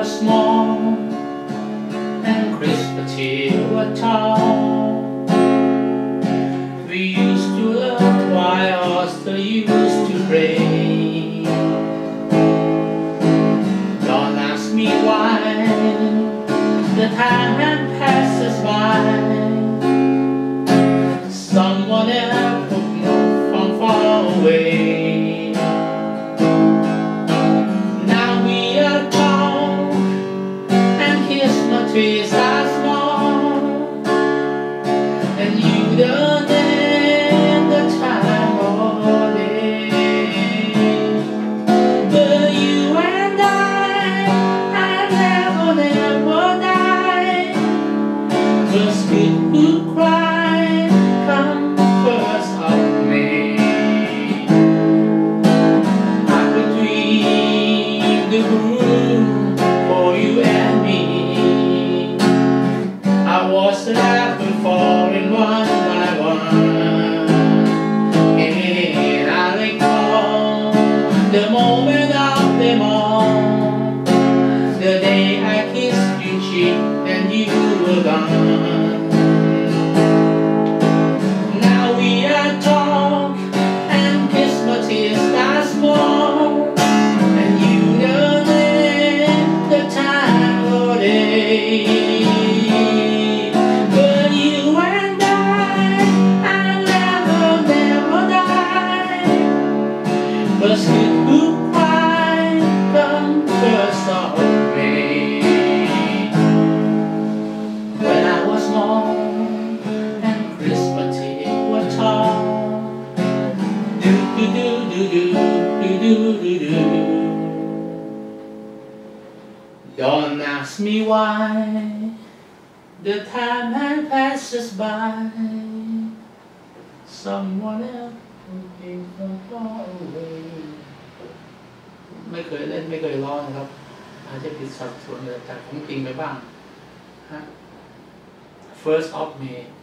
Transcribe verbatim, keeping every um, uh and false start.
was small and Christmas were tall, we used to learn while Oscar used to pray. Don't ask me why the time passes by. Someone else would move from far away. Now we are tall and Christmas trees are small, and you don't name the time or day. But you and I, I never, never die. First kid who cry, come first of May. I could dream the Boon for you and me. I was laughing falling one by one, and I recall the moment of them all, the day I kissed you cheek and you were gone. Now we are tall and Christmas is not small, and you don't know the time or day. But you and I, I never, never die. But still who cry come first of May. When I was small and Christmas were tall, do do do do do do do do do. Don't ask me why the time had passes by. Someone else who came from far away. ไม่เคยเล่นไม่เคยร้องนะครับอาจจะผิดสัดส่วนแต่ผมจริงไปบ้างฮะ First of May